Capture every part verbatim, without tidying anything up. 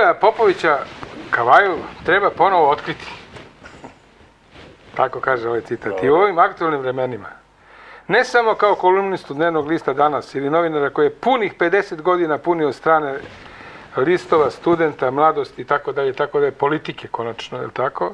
Miloja Popovića Kavaju treba ponovo otkriti. Tako kaže ovaj citat. I u ovim aktualnim vremenima, ne samo kao kolumnistu dnevnog lista Danas ili novinara koji je punih pedeset godina punio strane listova, studenta, mladosti i tako dalje, tako dalje, politike konačno, je li tako?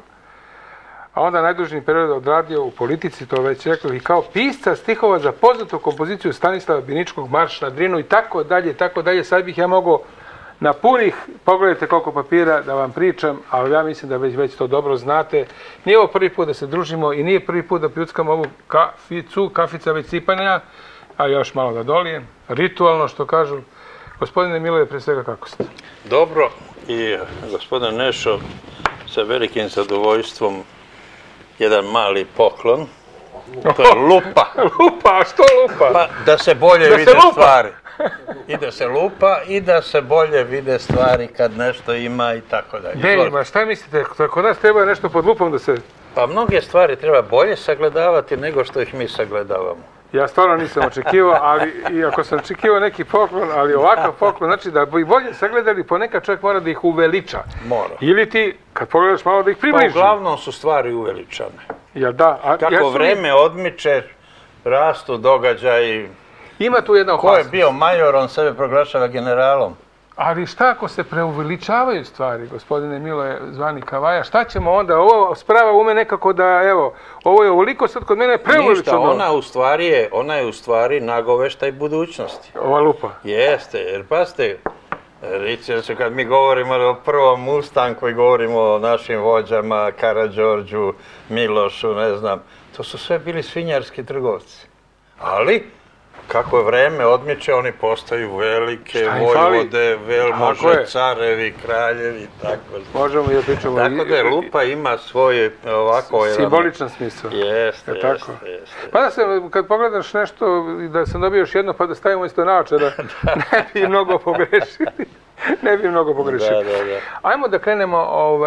A onda najdužniji period odradio u politici, to već rekao, i kao pisca stihova za poznatu kompoziciju Stanislava Biničkog, Marš na Drinu i tako dalje, tako dalje. Sad bih ja mogao na punih, pogledajte koliko papira da vam pričam, ali ja mislim da već, već to dobro znate. Nije ovo prvi put da se družimo i nije prvi put da pljuckamo ovu kaficu, kafica već sipanja, a još malo da dolijem. Ritualno, što kažu. Gospodine Miloje, pre svega kako ste? Dobro i gospodine Nešo, sa velikim zadovoljstvom jedan mali poklon. To je lupa. Lupa, a što lupa? Pa da se bolje da vide se stvari. I da se lupa i da se bolje vide stvari kad nešto ima i tako dalje. Ne ima, šta mislite, kod nas treba nešto pod lupom da se... Pa mnoge stvari treba bolje sagledavati nego što ih mi sagledavamo. Ja stvarno nisam očekivao, ali iako sam očekivao neki poklon, ali ovakav poklon, znači da bi bolje sagledali, ponekad čovjek mora da ih uveliča. Mora. Ili ti, kad pogledaš malo, da ih približi. Pa uglavnom su stvari uveličane. Jel da? A, kako vreme odmiče, rastu događaji. Ima tu jedna opasnost. Ko je bio major, on sebe proglašava generalom. Ali šta ako se preuveličavaju stvari, gospodine Miloje zvani Kavaja, šta ćemo onda? Ovo sprava ume nekako da, evo, ovo je ovoliko sad kod mene preuveličano. Ništa, ona u stvari je, ona je u stvari nagoveštaj budućnosti. Ova lupa. Jeste, jer pazite, recimo kad mi govorimo o prvom Mustangu i govorimo o našim vođama, Karađorđu, Milošu, ne znam, to su sve bili svinjarski trgovci. Ali, kako je vreme odmiče, oni postaju velike vojvode, velmože, carevi, kraljevi, tako. Možemo i pričamo. Tako da je lupa ima svoj ovako... Simboličan smisao. Jeste, jeste. Pa da se, kad pogledaš nešto, da sam dobio još jedno, pa da stavimo isto naočara, ne bi mnogo pogrešili. Ne bi mnogo pogrešili. Ajmo da krenemo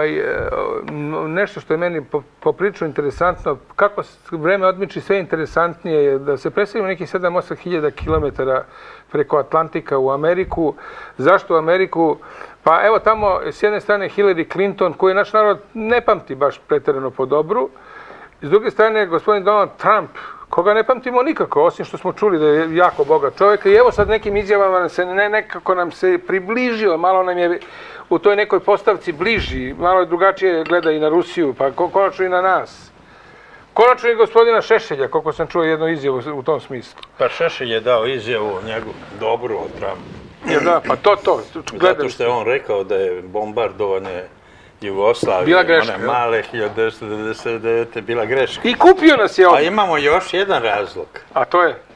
nešto što je meni po priču interesantno. Kako vreme odmiči, sve interesantnije je da se predstavimo nekih sedam osam hiljada kilometara preko Atlantika u Ameriku. Zašto u Ameriku? Pa evo tamo s jedne strane Hillary Clinton, koji naš narod ne pamti baš pretjerano po dobru. S druge strane gospodin Donald Trump, koga ne pamtimo nikako, osim što smo čuli da je jako bogat čovjek. I evo sad nekim izjavama se ne, nekako nam se približio, malo nam je u toj nekoj postavci bliži, malo je drugačije gleda i na Rusiju, pa konačno i na nas. Konačno i gospodina Šešelja, koliko sam čuo jednu izjavu u tom smislu. Pa Šešelj je dao izjavu njegu dobru od Trumpa. Ja da, pa to, to. Zato što je on rekao da je bombardovanje Jugoslavije, one male hiljadu devetsto devedeset devete bila greška. I kupio nas je ovdje. A imamo još jedan razlog. A to je?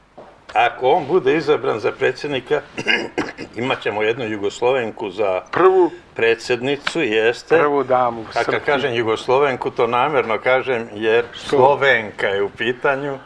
Ako on bude izabran za predsjednika, imat ćemo jednu Jugoslovenku za prvu predsjednicu, jeste. Prvu damu. A kad kažem Jugoslovenku, to namjerno kažem, jer Slovenka je u pitanju.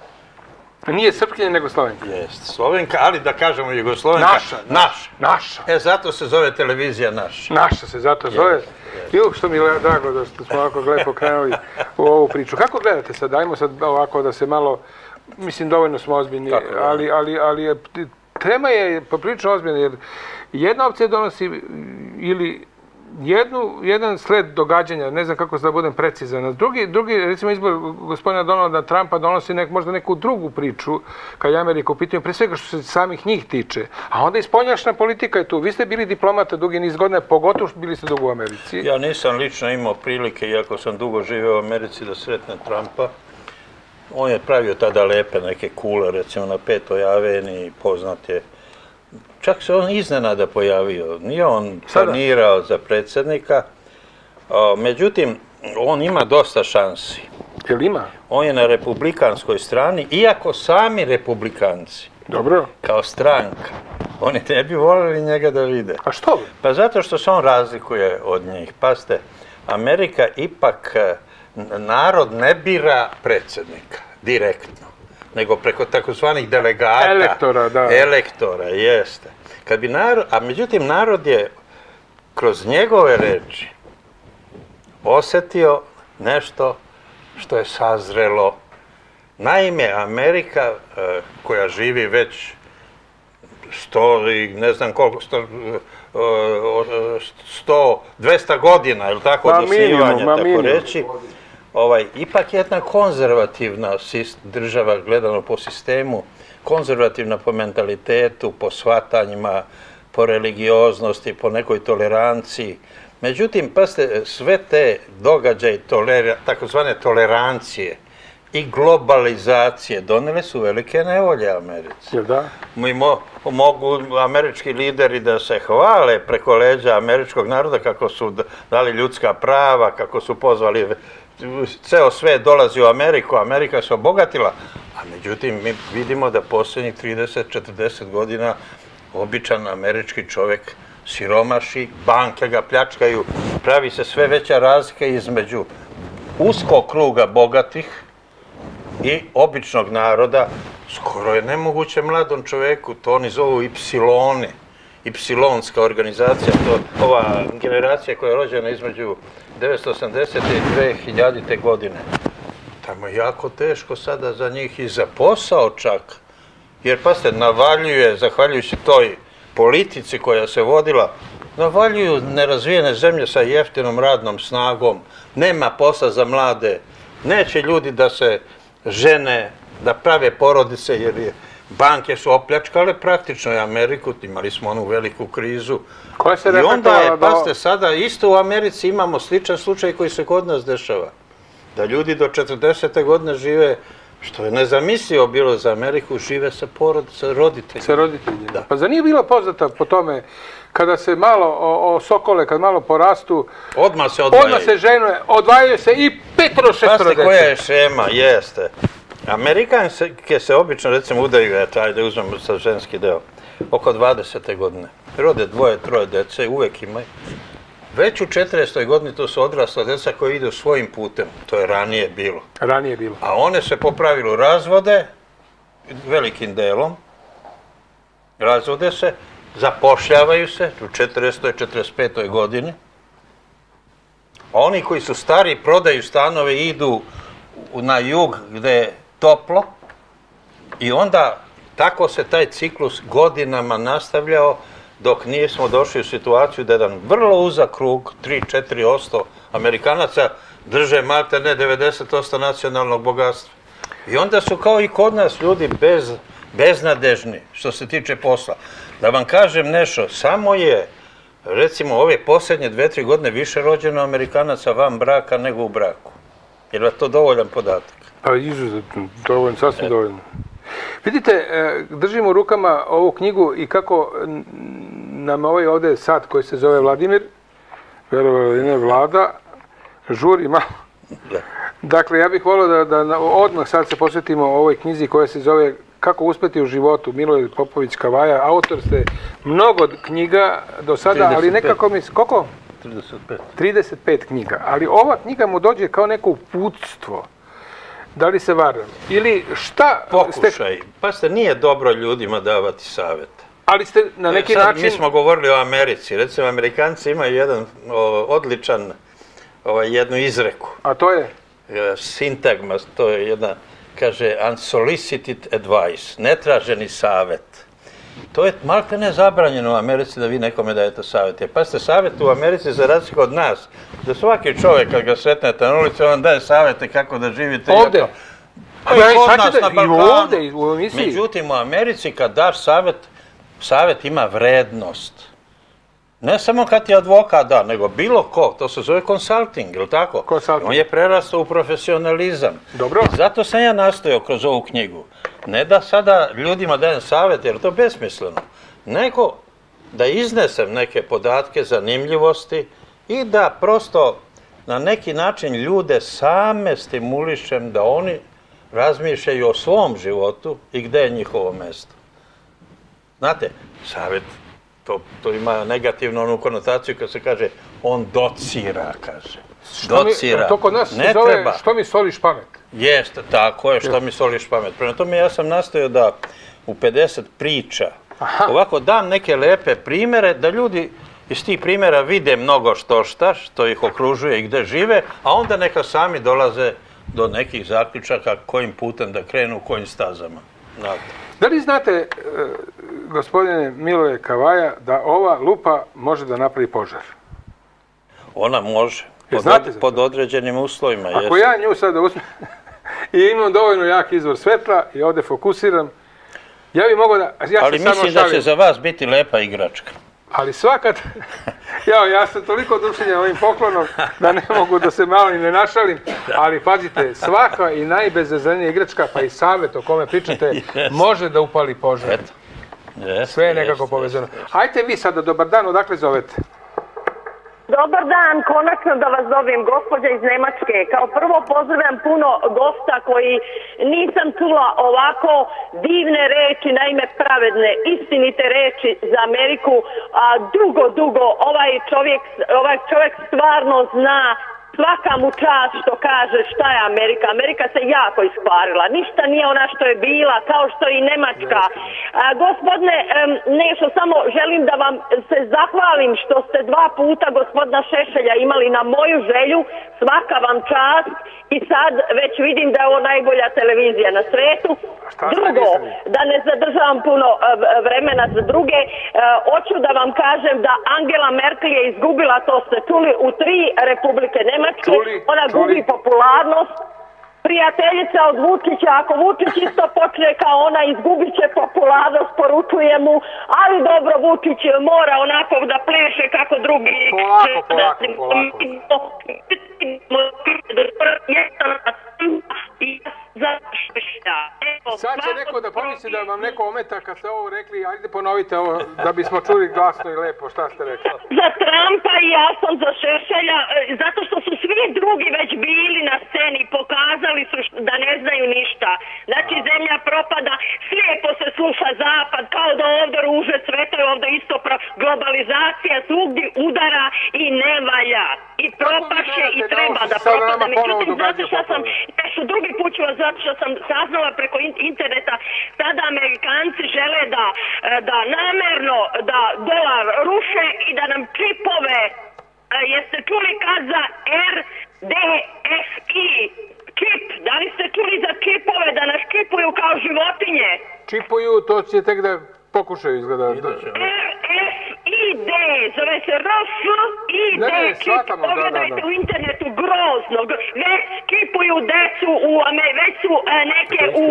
Nije Srpkinja, nego Slovenka. Jeste, Slovenka, ali da kažemo Jugoslovenka. Naša. Naša. Naša. E, zato se zove televizija Naša. Naša se zato zove. Ju, što mi je drago da smo ovako lepo krenuli u ovu priču. Kako gledate sad? Dajmo sad ovako da se malo, mislim, dovoljno smo ozbiljni, ali, ali, ali tema je poprilično ozbiljna, jer jedna opcija donosi ili jednu, jedan sled događanja, ne znam kako se da budem precizan. Drugi, drugi, recimo izbor gospodina Donalda Trumpa donosi nek, možda neku drugu priču, kad je Amerika u pitanju, pre svega što se samih njih tiče. A onda i spoljašnja politika je tu. Vi ste bili diplomata dugi niz godina, pogotovo što bili ste dugo u Americi. Ja nisam lično imao prilike, iako sam dugo živeo u Americi, da sretnem Trumpa. On je pravio tada lepe neke kule, recimo na Petoj aveniji, poznat je. Čak se on iznenada pojavio, nije on planirao za predsjednika, međutim, on ima dosta šansi. Jel ima? On je na republikanskoj strani, iako sami republikanci, dobro, kao stranka, oni ne bi voljeli njega da vide. A što? Pa zato što se on razlikuje od njih. Pazite, Amerika ipak, narod ne bira predsjednika direktno, nego preko takozvanih delegata. Elektora, da. Elektora, jeste. Kad bi narod, a međutim, narod je kroz njegove reči osjetio nešto što je sazrelo. Naime, Amerika, koja živi već sto i ne znam koliko, sto, sto, dvesta godina, je li tako, od osnivanja, tako reći. Ovaj, ipak jedna konzervativna država, gledano po sistemu, konzervativna po mentalitetu, po shvatanjima, po religioznosti, po nekoj toleranciji. Međutim, pazite, sve te događaje, takozvane tolerancije i globalizacije donele su velike nevolje Americi. Jel da? Mogu američki lideri da se hvale preko leđa američkog naroda kako su dali ljudska prava, kako su pozvali, ceo svet dolazi u Ameriku, Amerika se obogatila, a međutim mi vidimo da posljednjih trideset do četrdeset godina običan američki čovjek siromaši, banke ga pljačkaju, pravi se sve veća razlika između uskog kruga bogatih i običnog naroda. Skoro je nemoguće mladom čovjeku, to oni zovu Ipsiloni, Ipsilonska organizacija, to ova generacija koja je rođena između devetsto osamdesete i dve hiljadite godine. Tamo je jako teško sada za njih i za posao čak, jer pa se navaljuje, zahvaljujući toj politici koja se vodila, navaljuju nerazvijene zemlje sa jeftinom radnom snagom, nema posla za mlade, neće ljudi da se žene, da prave porodice, jer je, banke su opljačkale praktično i Ameriku, imali smo onu veliku krizu. I onda je, pasite, sada isto u Americi imamo sličan slučaj koji se kod nas dešava. Da ljudi do četrdesete godine žive, što je nezamislivo bilo za Ameriku, žive sa roditeljima. Sa roditeljima. Pa zar nije bilo poznata po tome, kada se malo, o sokole, kad malo porastu, odmah se odvajaju. Odmah se žene, odvajaju se i petero, šestero dece. Pasite, koja je šema, jeste. Amerikanke se obično, recimo, udaju, eto, ajde uzmemo sad ženski deo, oko dvadesete godine. Rode dvoje, troje dece, uvek imaju. Već u četrdesetoj godini to su odrasla deca koja idu svojim putem. To je ranije bilo. Ranije bilo. A one se po pravilu razvode, velikim delom, razvode se, zapošljavaju se u četrdesetoj, četrdeset petoj godini. Oni koji su stari prodaju stanove i idu na jug gde je toplo i onda tako se taj ciklus godinama nastavljao dok nismo došli u situaciju da jedan vrlo uzak krug, tri do četiri posto Amerikanaca drže malte ne devedeset posto nacionalnog bogatstva. I onda su kao i kod nas ljudi bez, beznadežni što se tiče posla. Da vam kažem nešto, samo je recimo ove posljednje dve, tri godine više rođeno Amerikanaca van braka nego u braku. Je li to dovoljan podatak? Pa izuzetno, dovoljno, sasvim dovoljno. Vidite, držimo u rukama ovu knjigu i kako nam ovaj ovdje sat koji se zove Vladimir, verovali ne Vlada, žuri malo. Dakle, ja bih volio da odmah sad se posvetimo ovoj knjizi koja se zove Kako uspjeti u životu, Milorad Popović Kavaja. Autor ste mnogo knjiga do sada, ali nekako mi... Koliko? trideset pet. trideset pet knjiga, ali ova knjiga mu dođe kao neko uputstvo. Da li se varam? Ili šta... Pokušaj. Pa ste, nije dobro ljudima davati savjete. Ali ste na neki način... Mi smo govorili o Americi. Recimo, Amerikanci imaju jedan odličan, jednu izreku. A to je? Sintagma, to je jedna, kaže, unsolicited advice, netraženi savjet. To je malte ne zabranjeno u Americi da vi nekome dajete savjete. Pa ste savjet u Americi za razliku od nas, da svaki čovjek kad ga sretnete na ulici, on daje savjete kako da živite. Ovdje? Pa i kod nas na Balkanu. Međutim, u Americi kad daš savjet, savjet ima vrednost. Ne samo kad ti advokat da, nego bilo ko, to se zove consulting, ili tako? On je prerastao u profesionalizam. Dobro. Zato sam ja nastojao kroz ovu knjigu. Ne da sada ljudima dajem savjet, jer to je besmisleno, nego da iznesem neke podatke, zanimljivosti i da prosto na neki način ljude same stimulišem da oni razmišljaju o svom životu i gde je njihovo mesto. Znate, savjet, to ima negativnu onu konotaciju kad se kaže on docira, kaže. Docira. To kod nas se zove što mi soliš pamet. Jeste, tako je, što mi soliš pamet. Prema tome ja sam nastojao da u pedeset priča ovako dam neke lepe primere, da ljudi iz tih primjera vide mnogo što šta, što ih okružuje i gde žive, a onda neka sami dolaze do nekih zaključaka kojim putem da krenu, kojim stazama. Da li znate gospodine Miloje Kavaja, da ova lupa može da napravi požar? Ona može, pod, znate pod određenim uslovima. Ako jest. ja nju sada uzmem i imam dovoljno jak izvor svetla i ovdje fokusiram, ja bih mogao da... Ja Ali mislim da će za vas biti lepa igračka. Ali svaka... Ja, ja sam toliko oduševljen ovim poklonom da ne mogu da se malo i ne našalim, ali pazite, svaka i najbezazrenija igračka, pa i savjet o kome pričate, yes. može da upali požar. Eto. Yes, Sve je nekako yes, povezano. yes, yes. Hajte vi sada, dobar dan, odakle zovete? Dobar dan, konačno da vas dobijem, gospođa iz Nemačke. Kao prvo pozdravljam puno gosta koji nisam čula ovako divne reči, naime pravedne, istinite reči za Ameriku. A dugo, dugo ovaj čovjek, ovaj čovjek stvarno zna, svaka mu čast što kaže šta je Amerika. Amerika se jako iskvarila, ništa nije ona što je bila, kao što i Nemačka. A, gospodine Nešo, samo želim da vam se zahvalim što ste dva puta gospodina Šešelja imali na moju želju, svaka vam čast i sad već vidim da je ovo najbolja televizija na svetu. Drugo, da ne zadržavam puno vremena za druge, hoću da vam kažem da Angela Merkel je izgubila, to ste čuli, u tri republike Nemačke, ona gubi popularnost. Prijateljica od Vučića, ako Vučić isto počne kao ona, izgubit će popularnost, poručuje mu, ali dobro, Vučić mora onako da pleše kako drugi. Polako, polako, polako. Sad će neko da pomisli da vam neko ometa kad ste ovo rekli, ajde ponovite ovo da bismo čuli glasno i lepo šta ste rekli. Za Trumpa i ja sam za Šešelja, zato što su svi drugi već bili na sceni, pokazali su da ne znaju ništa. Znači zemlja propada, slijepo se sluša zapad, kao da ovdje ruže cvetaju, ovdje isto globalizacija svugdje udara i ne valja. I propaše i treba da propada. Međutim, zato što sam, nešto drugi put ću vas, zato što sam saznala preko interneta, sada Amerikanci žele da, da namerno da dolar ruše i da nam čipove, jeste čuli kad za R D F I, čip, da li ste čuli za čipove, da nas čipuju kao životinje? Čipuju, to će tek da pokušaju izgleda. R F I D, zove se R F I D, čip, pogledajte u internetu, grozno, već čipuju decu, u, već su neke u,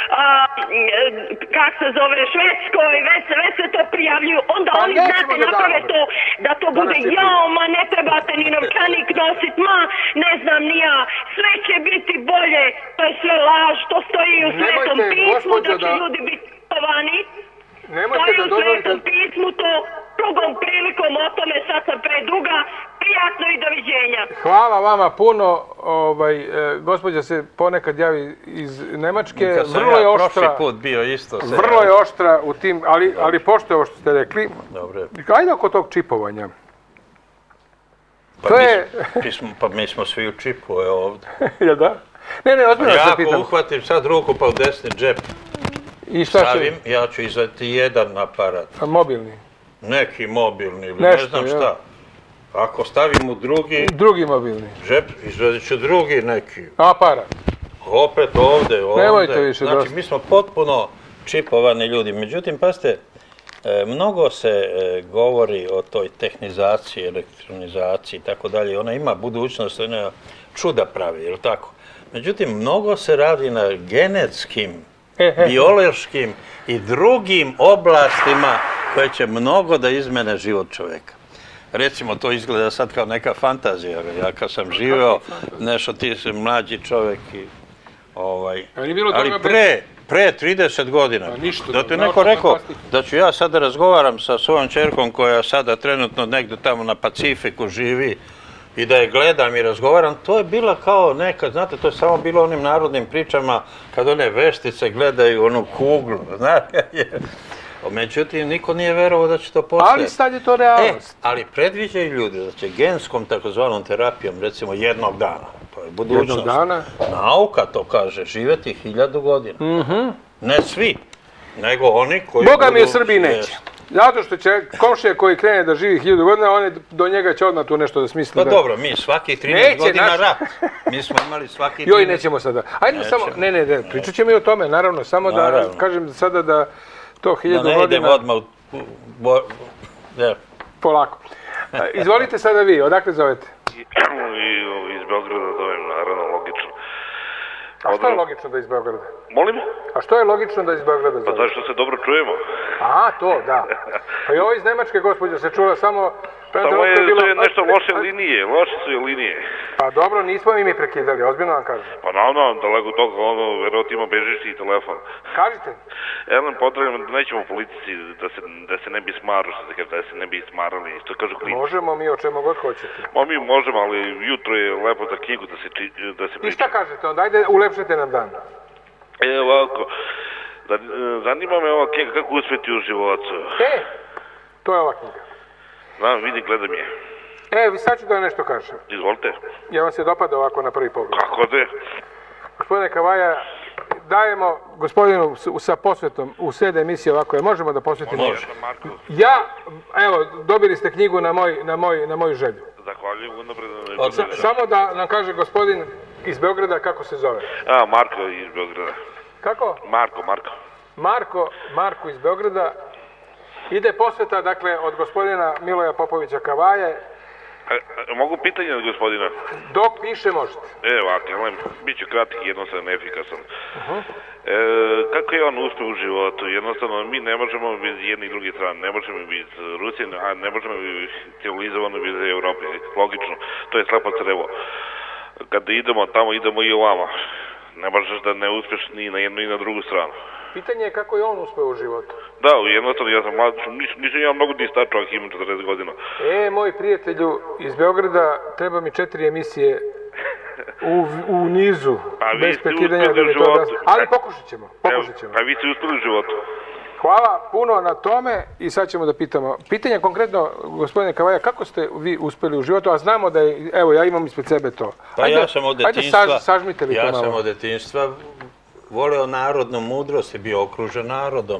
kak se zove, Švedskoj, već, već se to prijavljuju, onda pa oni znate naprave to, da to bude, jao, ma ne trebate ni novčanik nosit, ma ne znam ni ja, sve će biti bolje, to je sve laž, to stoji u Svetom pismu, da će ljudi biti tovani. Nemojte da dozvolite... To je u Svetom pismu, to drugom prilikom o tome, sad sam preduga, prijatno i doviđenja. Hvala vama puno, ovaj, e, gospođa se ponekad javi iz Nemačke, vrlo je oštra. Prošli put bio isto. Vrlo je oštra u tim, ali, ali pošto je ovo što ste rekli. Dobre. Ajde oko tog čipovanja. Pa, to mi, je... smo, pa mi smo svi u čipu, je ovdje. Jel da? Ne, ne, ozbiljno se pitam. Ja ako uhvatim sad ruku pa u desni džep, I šta stavim, će? Ja ću izvaditi jedan aparat. A mobilni? Neki mobilni ili Nešto, ne znam ja. šta. Ako stavim u drugi... Drugi mobilni. Džep, izvadit ću drugi neki. Aparat. Opet ovdje, ovdje. Nemojte više znači, dosta. mi smo potpuno čipovani ljudi. Međutim, pazite, mnogo se govori o toj tehnizaciji, elektronizaciji i tako dalje. Ona ima budućnost, ona čuda pravi, jel tako? Međutim, mnogo se radi na genetskim, biološkim i drugim oblastima koje će mnogo da izmene život čovjeka. Recimo, to izgleda sad kao neka fantazija. Ja kad sam živeo, nešto ti si mlađi čovjek i ovaj... Ali pre, pre trideset godina, da ti neko rekao da ću ja sada razgovaram sa svojom čerkom koja sada trenutno negdje tamo na Pacifiku živi i da je gledam i razgovaram, to je bila kao neka, znate, to je samo bilo onim narodnim pričama kad one veštice gledaju onu kuglu, znate. Međutim, niko nije verovao da će to postojati. Ali sad je to realnost. E, ali predviđaju ljudi da će genskom takozvanom terapijom, recimo jednog dana, to je budućnost. Jednog dana? Nauka to kaže, živjeti hiljadu godina. Mm-hmm. Ne svi, nego oni koji... Boga mi u Srbiji neće. Zato što će komšija koji krene da živi hiljadu godina, on je, do njega će odmah tu nešto da smisli. Pa da... dobro, mi svaki trinaest godina naš... rat. Mi smo imali svaki trinaest... Joj, nećemo sada. Ajde samo, ne, ne, ne, pričat ćemo i o tome, naravno, samo naravno. Da kažem sada da sto hiljada godina. Da ne idemo odmah u... Polako. Izvolite sada vi, odakle zovete? Iz Beograda zovem, naravno, logično. A što je logično da iz Beograda? Molim? A što je logično da iz Beograda zovete? Pa zašto se dobro čujemo? A, to, da. Pa i ovo iz Nemačke, gospođo, se čula samo... Samo je, to je nešto loše linije, loše su je linije. Pa dobro, nismo mi mi prekidali, ozbiljno vam kažem. Pa naravno, daleko toga, ono, verovatno ima bežišći telefon. Kažite. Elem, potrebno da nećemo u politici, da se, da se ne bi smaru, što se kaže, da se ne bi smarali, što kažu klinici. Možemo mi o čemu god hoćete. Ma mi možemo, ali jutro je lepo za knjigu da se, či, da se priča. I šta kažete onda? Ajde, ulepšite nam dan. E, ovako, zanima me ova knjiga, kako uspjeti u životu. E, to je ova knjiga. Znam, vidi, gledam je. E, vi sad ću da nešto kažem. Izvolite. Ja vam se dopada ovako na prvi pogled. Kako ne? Gospodine Kavaja, dajemo gospodinu sa posvetom u sede emisije ovako, je možemo da posvetimo? Može. Ja, evo, dobili ste knjigu na, moj, na, moj, na moju želju. Zahvaljujem unapred. Samo da nam kaže gospodin iz Beograda kako se zove. A, Marko iz Beograda. Kako? Marko, Marko. Marko, Marko iz Beograda. Ide posveta, dakle, od gospodina Miloja Popovića Kavaje. A, a, mogu pitanje od gospodina? Dok piše možete. E, ovako, jelem, bit ću kratik i jednostavno efikasan. Uh-huh. E, kako je on uspio u životu? Jednostavno, mi ne možemo bez jedne i druge strane. Ne možemo bez Rusije, a ne možemo civilizovano bez Evrope. Logično, to je slepo crevo. Kada idemo tamo, idemo i ovamo. Ne možeš da ne uspješ ni na jednu i na drugu stranu. Pitanje je kako je on uspeo u životu. Da, jednostavno, ja sam mlad, nisam, nisam ja mnogo di star čovjek, imam četrdeset godina. E, moj prijatelju iz Beograda, treba mi četiri emisije u, u nizu, a bez prekidanja da mi to da... Ali pokušat ćemo, pokušat ćemo. A vi ste uspjeli u životu. Hvala puno na tome i sad ćemo da pitamo. Pitanje konkretno, gospodine Kavaja, kako ste vi uspjeli u životu, a znamo da je, evo, ja imam ispred sebe to. Pa ajde, ja sam od detinjstva, ajde, saž, sažmite li ja to malo. sam od detinjstva voleo narodnu mudrost i bio okružen narodom,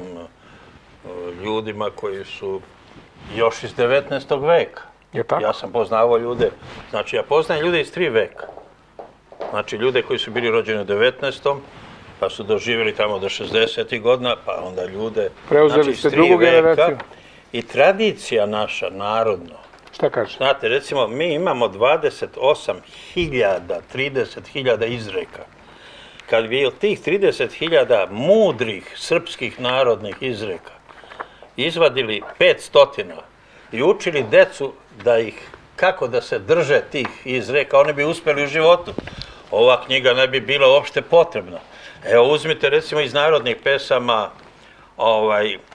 ljudima koji su još iz devetnaestog veka. Je tako? Ja sam poznavao ljude, znači ja poznajem ljude iz tri veka. Znači ljude koji su bili rođeni u devetnaestom pa su doživjeli tamo do šezdesetih godina, pa onda ljude preuzeli znači, ste drugu generaciju. I tradicija naša, narodno. Šta kaže? Znate, recimo, mi imamo dvadeset osam hiljada, trideset hiljada izreka. Kad bi od tih trideset hiljada mudrih srpskih narodnih izreka izvadili petstotina i učili decu da ih, kako da se drže tih izreka, oni bi uspjeli u životu. Ova knjiga ne bi bila uopšte potrebna. Evo, uzmite recimo iz narodnih pesama, ovaj, e,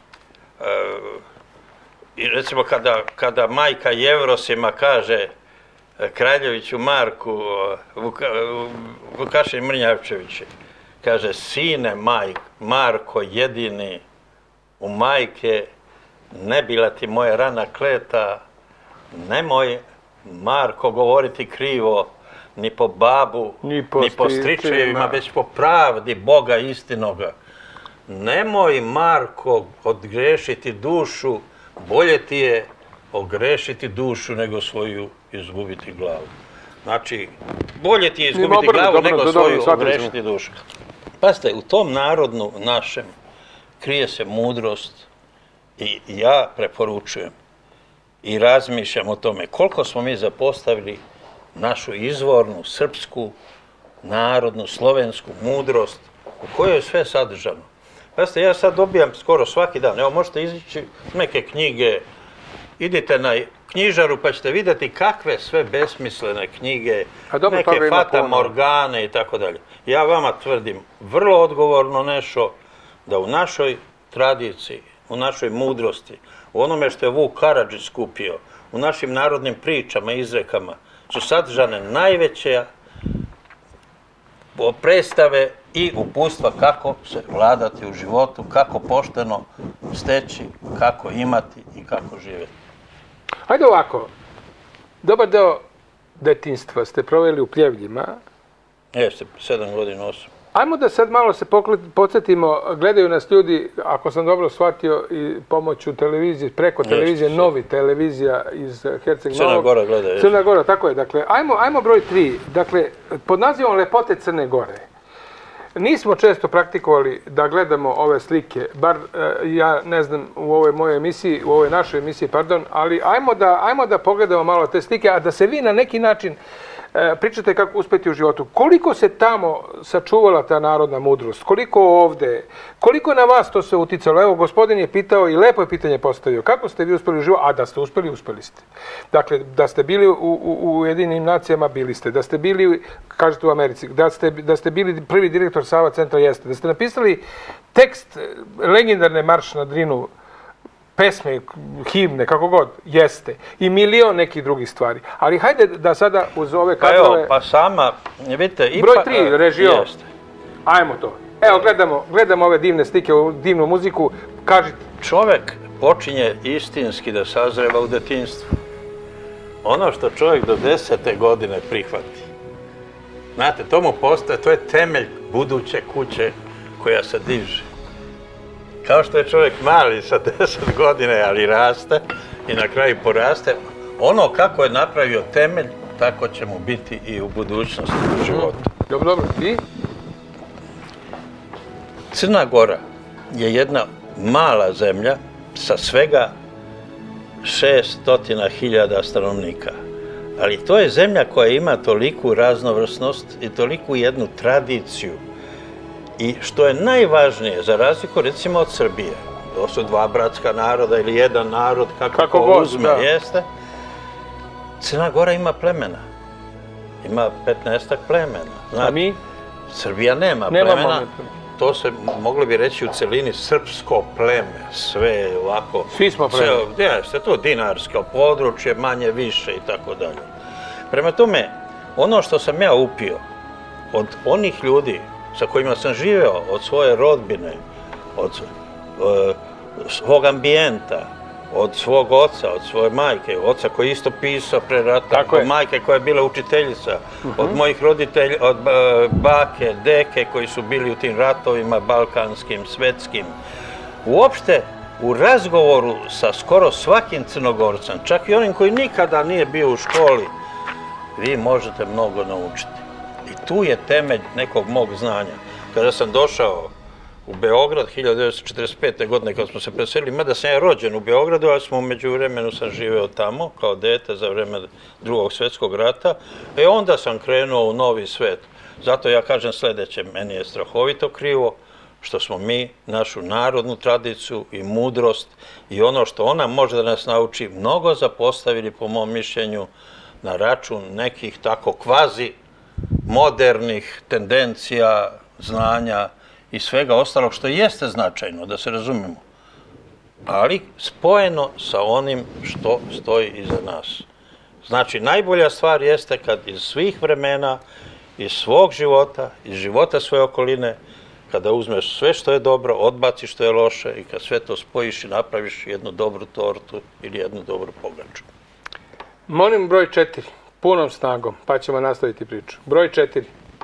i recimo kada, kada majka Jevrosima kaže Kraljeviću Marku, Vuka, Vukašin Mrnjavčević, kaže, sine maj, Marko jedini, u majke ne bila ti moja rana kleta, nemoj, Marko, govoriti krivo, ni po babu, ni po, ni po stričevima, već po pravdi Boga istinoga. Nemoj, Marko, odgrešiti dušu, bolje ti je ogrešiti dušu nego svoju izgubiti glavu. Znači, bolje ti je izgubiti glavu nego svoju ogrešiti dušu. Pazite, u tom narodnu našem krije se mudrost i ja preporučujem i razmišljam o tome koliko smo mi zapostavili našu izvornu, srpsku, narodnu, slovensku mudrost u kojoj je sve sadržano. Pazite, ja sad dobijam skoro svaki dan, evo možete izići neke knjige, idite na knjižaru pa ćete vidjeti kakve sve besmislene knjige, neke fata morgane i tako dalje. Ja vama tvrdim vrlo odgovorno nešto da u našoj tradiciji, u našoj mudrosti, u onome što je Vuk Karadžić skupio, u našim narodnim pričama i izrekama su sadržane najveće predstave i uputstva kako se vladati u životu, kako pošteno steći, kako imati i kako živjeti. Hajde ovako, dobar deo detinjstva ste proveli u Pljevljima. Jeste, sedam godina, osam. Ajmo da sad malo se podsjetimo, gledaju nas ljudi, ako sam dobro shvatio, i pomoću televizije, preko televizije, Novi televizija iz Herceg Novog. Crna Gora gleda. Crna Gora, tako je. Dakle, ajmo, ajmo broj tri. Dakle, pod nazivom Lepote Crne Gore. nismo često praktikovali da gledamo ove slike, bar ja ne znam u ovoj mojoj emisiji, u ovoj našoj emisiji, pardon, ali ajmo da, ajmo da pogledamo malo te slike, a da se vi na neki način pričate kako uspeti u životu. Koliko se tamo sačuvala ta narodna mudrost? Koliko ovde? Koliko na vas to se uticalo? Evo, gospodin je pitao i lepo je pitanje postavio. Kako ste vi uspeli u životu? A da ste uspeli, uspeli ste. Dakle, da ste bili u, u, u Ujedinim nacijama, bili ste. Da ste bili, kažete u Americi, da ste, da ste bili prvi direktor Sava centra, jeste. Da ste napisali tekst legendarne Marš na Drinu, pesme, himne, kako god, jeste. I milion nekih drugih stvari. Ali hajde da sada uz ove kadrove... Pa evo, pa sama, vidite... Ipa, broj tri, režio. Jeste. Ajmo to. Evo, gledamo, gledamo ove divne slike, divnu muziku. Kažite. Čovek počinje istinski da sazreva u detinjstvu. Ono što čovjek do desete godine prihvati. Znate, to mu postaje, to je temelj buduće kuće koja se diže. Kao što je čovjek mali sa deset godine, ali raste i na kraju poraste, ono kako je napravio temelj, tako će mu biti i u budućnosti u životu. Dobro, dobro. I? Crna Gora je jedna mala zemlja sa svega šeststotina hiljada stanovnika. Ali to je zemlja koja ima toliku raznovrsnost i toliku jednu tradiciju. I što je najvažnije, za razliku recimo od Srbije, to su dva bratska naroda ili jedan narod, kako, kako ko god, uzme, da. Jeste, Crna Gora ima plemena. Ima petnaestak plemena. Znate, a mi? Srbija nema, nema plemena. Momenta. To se, mogli bi reći u celini, srpsko pleme. Sve ovako... Svi smo pleme. Jeste, to dinarsko područje, manje više i tako dalje. Prema tome, ono što sam ja upio od onih ljudi sa kojima sam živeo, od svoje rodbine, od uh, svog ambijenta, od svog oca, od svoje majke, oca koji je isto pisao pre rata, od majke koja je bila učiteljica, uh-huh. od mojih roditelja, od uh, bake, deke koji su bili u tim ratovima balkanskim, svetskim. Uopšte, u razgovoru sa skoro svakim Crnogorcem, čak i onim koji nikada nije bio u školi, vi možete mnogo naučiti. I tu je temelj nekog mog znanja. Kada sam došao u Beograd hiljadu devetsto četrdeset pete. godine, kada smo se preselili, mada sam ja rođen u Beogradu, ali smo umeđu vremenu sam živeo tamo, kao dete za vreme drugog svjetskog rata, i onda sam krenuo u novi svet. Zato ja kažem sljedeće, meni je strahovito krivo što smo mi našu narodnu tradiciju i mudrost i ono što ona može da nas nauči mnogo zapostavili, po mom mišljenju, na račun nekih tako kvazi modernih tendencija, znanja i svega ostalog što jeste značajno, da se razumemo, ali spojeno sa onim što stoji iza nas. Znači, najbolja stvar jeste kad iz svih vremena, iz svog života, iz života svoje okoline, kada uzmeš sve što je dobro, odbaciš što je loše i kad sve to spojiš i napraviš jednu dobru tortu ili jednu dobru pogaču. Molim broj četiri, punom snagom, pa ćemo nastaviti priču. Broj četiri.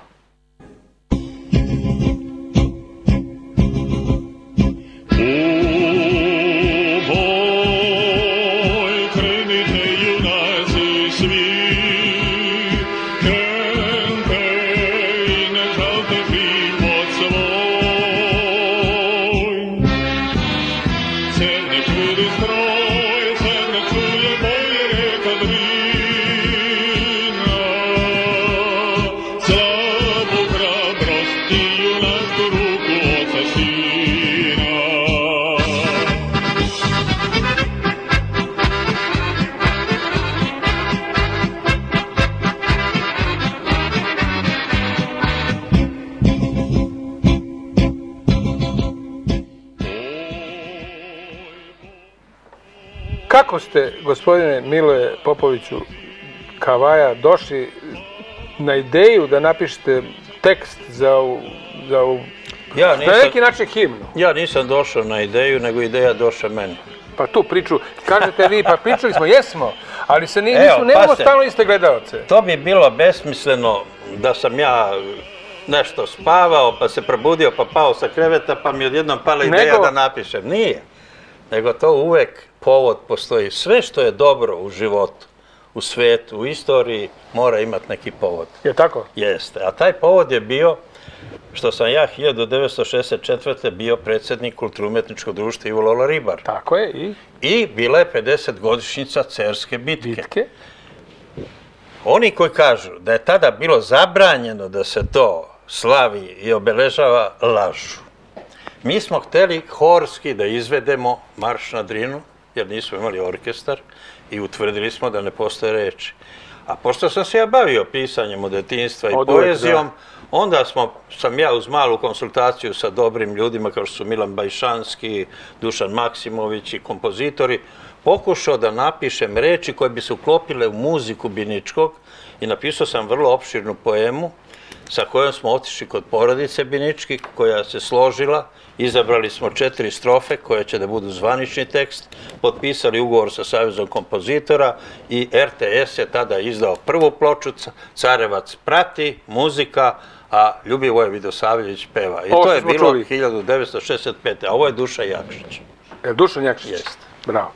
Kako ste, gospodine Miloje Popoviću Kavaja, došli na ideju da napišete tekst za ovu, za ovu, ja nisam, na neki način himnu? Ja nisam došao na ideju, nego ideja došla meni. Pa tu priču, kažete vi, pa pričali smo, jesmo, ali se nismo, Evo, nemamo paste, stalno iste gledalce. To bi bilo besmisleno da sam ja nešto spavao, pa se probudio, pa pao sa kreveta, pa mi odjednom pala ideja nego, da napišem. Nije. Nego to uvek povod postoji. Sve što je dobro u životu, u svetu, u istoriji, mora imati neki povod. Je tako? Jeste. A taj povod je bio što sam ja hiljadu devetsto šezdeset četvrte bio predsjednik Kulturno-umetničkog društva Ivo Lola Ribar. Tako je, i? I bila je pedeset godišnjica Cerske bitke. Bitke. Oni koji kažu da je tada bilo zabranjeno da se to slavi i obeležava, lažu. Mi smo htjeli horski da izvedemo Marš na Drinu, jer nismo imali orkestar, i utvrdili smo da ne postoje reči. A pošto sam se ja bavio pisanjem od detinjstva i poezijom, onda smo, sam ja uz malu konsultaciju sa dobrim ljudima kao što su Milan Bajšanski, Dušan Maksimović i kompozitori, pokušao da napišem reči koje bi se uklopile u muziku Biničkog i napisao sam vrlo opširnu poemu sa kojom smo otišli kod porodice Binički, koja se složila. Izabrali smo četiri strofe koje će da budu zvanični tekst, potpisali ugovor sa Savezom kompozitora i R T S je tada izdao prvu ploču, Carevac prati, muzika, a Ljubivoje Vidosavljević peva. I to je bilo hiljadu devetsto šezdeset pete. A ovo je Dušan Jakšić. Je Dušan Jakšić? Jeste. Bravo.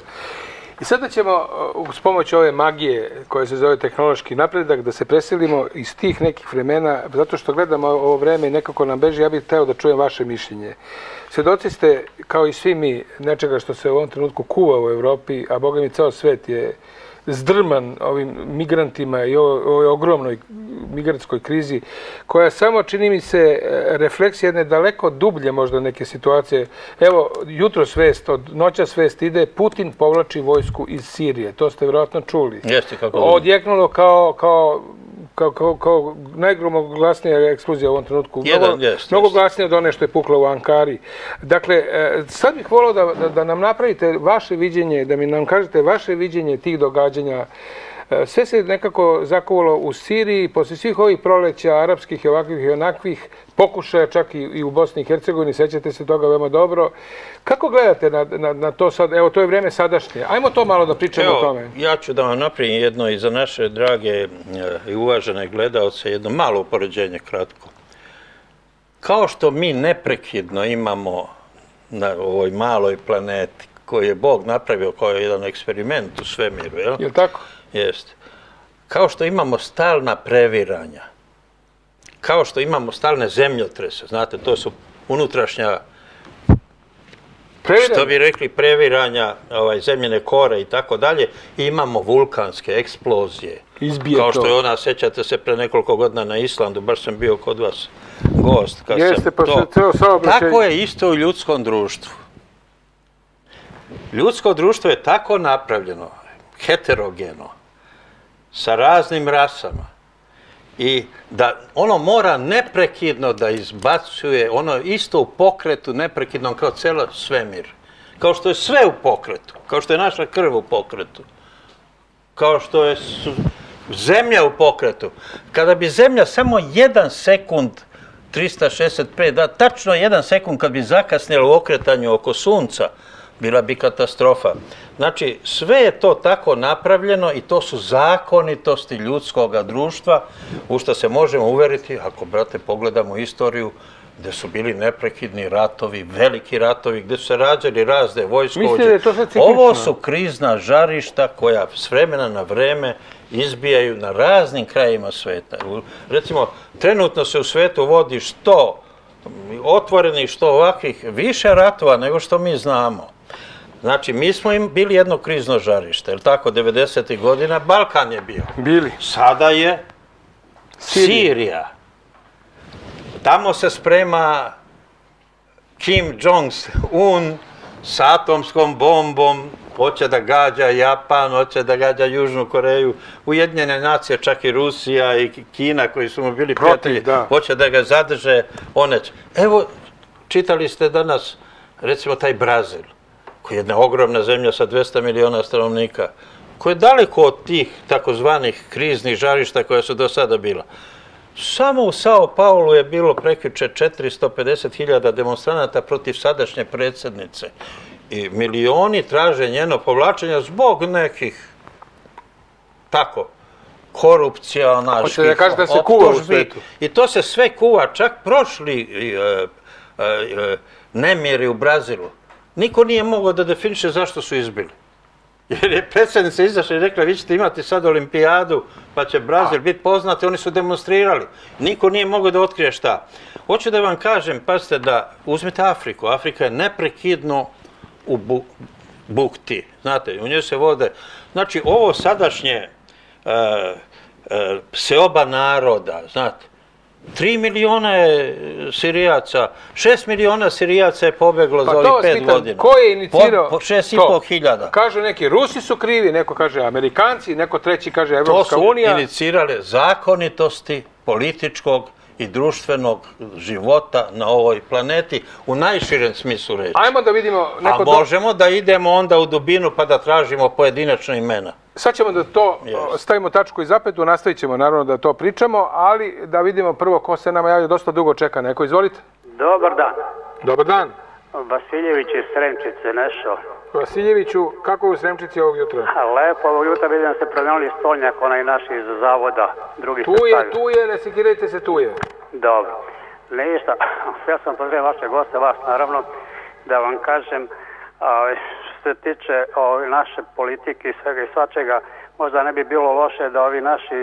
I sada ćemo, uz pomoć ove magije koja se zove tehnološki napredak, da se preselimo iz tih nekih vremena, zato što gledamo ovo vreme i nekako nam beži, ja bih hteo da čujem vaše mišljenje. Svedoci ste, kao i svi mi, nečega što se u ovom trenutku kuva u Evropi, a boga mi ceo svet je zdrman ovim migrantima i ovoj ogromnoj migrantskoj krizi, koja samo, čini mi se, refleksija jedne daleko dublje možda neke situacije. Evo, jutro svest, od noća svest ide, Putin povlači vojsku iz Sirije. To ste vjerojatno čuli. Jeste, kako odjeknulo kao, kao, kao, kao, kao najgromoglasnija eksplozija u ovom trenutku. Jedan, mnogo, jest, mnogo jest. glasnije od one što je pukla u Ankari. Dakle, sad bih volao da, da, da nam napravite vaše viđenje, da mi nam kažete vaše viđenje tih događanja. Sve se nekako zakuvalo u Siriji, posle svih ovih proleća, arapskih i ovakvih i onakvih, pokušaja čak i, i u Bosni i Hercegovini, sećate se toga veoma dobro. Kako gledate na, na, na to sad? Evo, to je vreme sadašnje. Ajmo to malo da pričamo Evo, o tome. Ja ću da vam napravim jedno i za naše drage i uvažene gledaoce, jedno malo upoređenje kratko. Kao što mi neprekidno imamo na ovoj maloj planeti, koju je Bog napravio kao jedan eksperiment u svemiru, jel? Je li tako? Jeste. Kao što imamo stalna previranja, kao što imamo stalne zemljotrese, znate, to su unutrašnja, previranja. Što bi rekli, previranja, ovaj, zemljene kore i tako dalje, i imamo vulkanske eksplozije. Izbije kao što to. je ona, sećate se, pre nekoliko godina na Islandu, baš sam bio kod vas gost. Kad Jeste, sam pa to... se ceo saobraćaj... Tako je isto u ljudskom društvu. Ljudsko društvo je tako napravljeno, heterogeno, sa raznim rasama, i da ono mora neprekidno da izbacuje, ono isto u pokretu neprekidno kao celo svemir. Kao što je sve u pokretu, kao što je naša krv u pokretu, kao što je zemlja u pokretu. Kada bi zemlja samo jedan sekund, trista šezdeset pet, da, tačno jedan sekund kad bi zakasnila u okretanju oko sunca, bila bi katastrofa. Znači, sve je to tako napravljeno i to su zakonitosti ljudskog društva, u što se možemo uveriti, ako, brate, pogledamo istoriju, gde su bili neprekidni ratovi, veliki ratovi, gde su se rađali razne vojskovođe. Ovo su krizna žarišta koja s vremena na vreme izbijaju na raznim krajima sveta. Recimo, trenutno se u svetu vodi što otvorenih, što ovakvih, više ratova nego što mi znamo. Znači, mi smo im bili jedno krizno žarište, jer tako, devedesetih godina Balkan je bio. Bili. Sada je Sirija. Tamo se sprema Kim Jong-un sa atomskom bombom, hoće da gađa Japan, hoće da gađa Južnu Koreju, Ujedinjene nacije, čak i Rusija i Kina, koji su mu bili prijatelji, hoće da ga zadrže. Evo, čitali ste danas, recimo, taj Brazil, koja je jedna ogromna zemlja sa dvesta miliona stanovnika, koja je daleko od tih takozvanih kriznih žarišta koja su do sada bila. Samo u Sao Paulu je bilo prekjuče četiristo pedeset hiljada demonstranata protiv sadašnje predsjednice. I milioni traže njeno povlačenje zbog nekih, tako, korupcionaških. Hoće da kaže da se kuva u svetu. I to se sve kuva, čak prošli e, e, e, nemiri u Brazilu. Niko nije mogao da definiše zašto su izbili. Jer je predsjednica izašla i rekla, vi ćete imati sad olimpijadu, pa će Brazil biti poznati, oni su demonstrirali. Niko nije mogao da otkrije šta. Hoću da vam kažem, pazite da uzmite Afriku. Afrika je neprekidno u bu, bukti, znate, u njoj se vode. Znači, ovo sadašnje e, e, seoba naroda, znate, tri miliona je Sirijaca, šest miliona Sirijaca je pobeglo pa za ovih pet pitan, godina. Ko je inicirao po, po šest i pol hiljada. Kažu neki Rusi su krivi, neko kaže Amerikanci, neko treći kaže Evropska unija. To su inicirale zakonitosti političkog i društvenog života na ovoj planeti u najširem smislu reći. Ajmo da vidimo neko... A možemo da idemo onda u dubinu pa da tražimo pojedinačna imena. Sad ćemo da to yes. stavimo tačku i zapetu, nastavit ćemo naravno da to pričamo, ali da vidimo prvo ko se nama javlja, dosta dugo čeka. Neko, izvolite. Dobar dan. Dobar dan. Vasiljević iz Sremčice, nešto. Vasiljeviću, kako je u Sremčici ovog jutra? Lepo, ovog jutra vidim da se promenili stolnjak, onaj naš iz zavoda. Drugi tu je, tu je, ne sekirajte se, tu je. Dobro. Ništa, ja sam pozdravio vaše goste, vas naravno, da vam kažem, a, što se tiče o, naše politike i svega i svačega, možda ne bi bilo loše da ovi naši